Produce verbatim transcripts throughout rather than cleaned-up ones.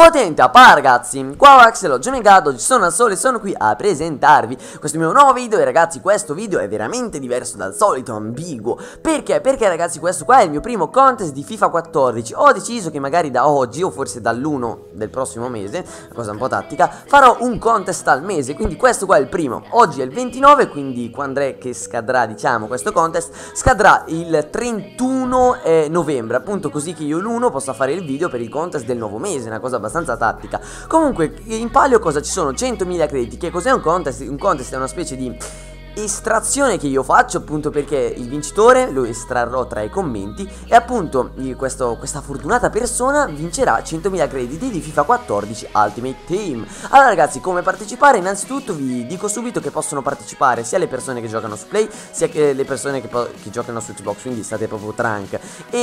Potente a par ragazzi, qua Axel, oggi oggi sono al sole e sono qui a presentarvi questo mio nuovo video. E ragazzi, questo video è veramente diverso dal solito, ambiguo. Perché? Perché ragazzi, questo qua è il mio primo contest di FIFA quattordici. Ho deciso che magari da oggi, o forse dall'uno del prossimo mese, una cosa un po' tattica, farò un contest al mese. Quindi questo qua è il primo. Oggi è il ventinove, quindi quando è che scadrà, diciamo, questo contest? Scadrà il trentuno eh, novembre, appunto, così che io l'uno possa fare il video per il contest del nuovo mese. Una cosa abbastanza tattica. Comunque in palio cosa ci sono? centomila crediti. Che cos'è un contest? Un contest è una specie di estrazione che io faccio, appunto, perché il vincitore lo estrarrò tra i commenti e appunto questo, questa fortunata persona vincerà centomila crediti di FIFA quattordici Ultimate Team. Allora ragazzi, come partecipare? Innanzitutto vi dico subito che possono partecipare sia le persone che giocano su Play sia che le persone che, che giocano su Xbox, quindi state proprio trank.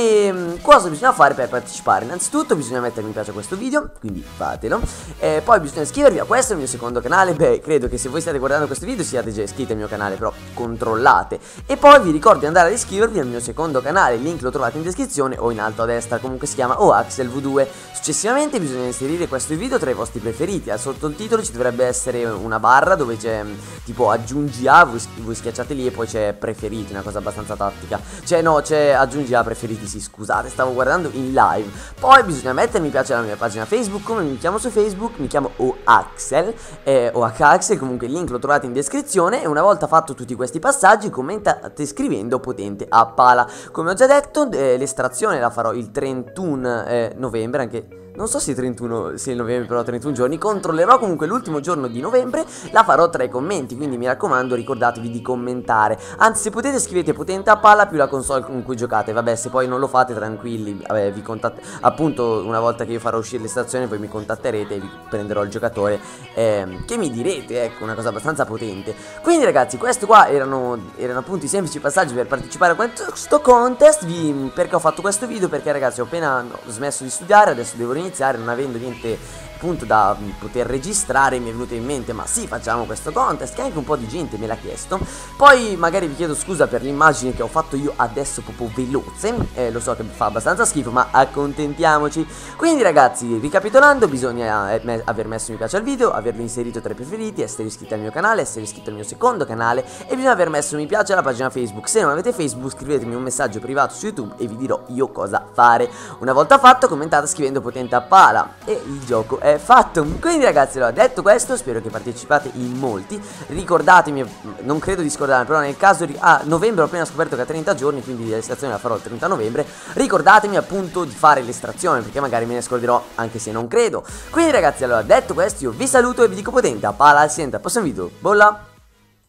E cosa bisogna fare per partecipare? Innanzitutto bisogna mettere mi piace a questo video, quindi fatelo. E poi bisogna iscrivervi a questo, è il mio secondo canale. Beh, credo che se voi state guardando questo video siate già iscritti al mio canale, però controllate. E poi vi ricordo di andare ad iscrivervi al mio secondo canale, il link lo trovate in descrizione o in alto a destra, comunque si chiama O Axel V due. Successivamente bisogna inserire questo video tra i vostri preferiti. Sotto il titolo ci dovrebbe essere una barra dove c'è tipo aggiungi a, voi, voi schiacciate lì e poi c'è preferiti, una cosa abbastanza tattica. Cioè no, c'è aggiungi a preferiti, sì, scusate, stavo guardando in live. Poi bisogna mettere mi piace alla mia pagina Facebook. Come mi chiamo su Facebook? Mi chiamo O Axel, eh, O H Axel, comunque il link lo trovate in descrizione. E una volta fatto tutti questi passaggi commentate scrivendo potente a pala. Come ho già detto, eh, l'estrazione la farò il trentuno eh, novembre, anche non so se trentuno, se il novembre, però trentuno giorni. Controllerò comunque l'ultimo giorno di novembre, la farò tra i commenti, quindi mi raccomando ricordatevi di commentare. Anzi, se potete scrivete potente a palla più la console con cui giocate. Vabbè, se poi non lo fate tranquilli, vabbè, vi contatto, appunto, una volta che io farò uscire l'estrazione voi mi contatterete e vi prenderò il giocatore eh, che mi direte, ecco, una cosa abbastanza potente. Quindi ragazzi, questo qua erano, erano appunto i semplici passaggi per partecipare a questo contest. Vi, perché ho fatto questo video? Perché ragazzi ho appena smesso di studiare, adesso devo iniziare, non avendo niente appunto da poter registrare mi è venuto in mente ma sì, facciamo questo contest, che anche un po' di gente me l'ha chiesto. Poi magari vi chiedo scusa per l'immagine che ho fatto io adesso proprio veloce, eh, lo so che fa abbastanza schifo ma accontentiamoci. Quindi ragazzi, ricapitolando, bisogna me aver messo mi piace al video, averlo inserito tra i preferiti, essere iscritti al mio canale, essere iscritto al mio secondo canale e bisogna aver messo mi piace alla pagina Facebook. Se non avete Facebook scrivetemi un messaggio privato su YouTube e vi dirò io cosa fare. Una volta fatto commentate scrivendo potente a pala e il gioco è fatto. Quindi ragazzi, allora, detto questo, spero che partecipate in molti. Ricordatemi, non credo di scordarmi, però nel caso di ah, novembre ho appena scoperto che ha trenta giorni, quindi l'estrazione la farò il trenta novembre. Ricordatemi appunto di fare l'estrazione, perché magari me ne scorderò, anche se non credo. Quindi ragazzi, allora, detto questo, io vi saluto e vi dico potente a pala al sempre al prossimo video. Bolla!